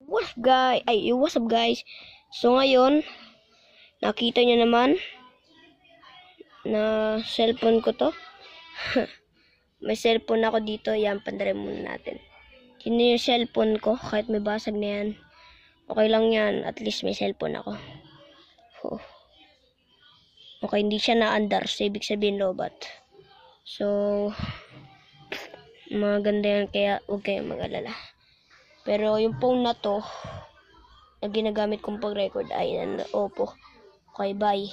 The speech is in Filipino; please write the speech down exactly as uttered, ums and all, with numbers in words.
What's up guys? Ay, what's up guys? So ngayon, nakita nyo naman na cellphone ko to. May cellphone ako dito. Yan, pandari muna natin. Yun yung cellphone ko. Kahit may basag na yan. Okay lang yan. At least may cellphone ako. Oh. Okay, hindi siya na-andar. So, ibig sabihin lobat. So, maganda yan. Kaya huwag kayong mag-alala. Pero yung phone na to, na ginagamit kong pag-record ay Oppo. Okay, bye.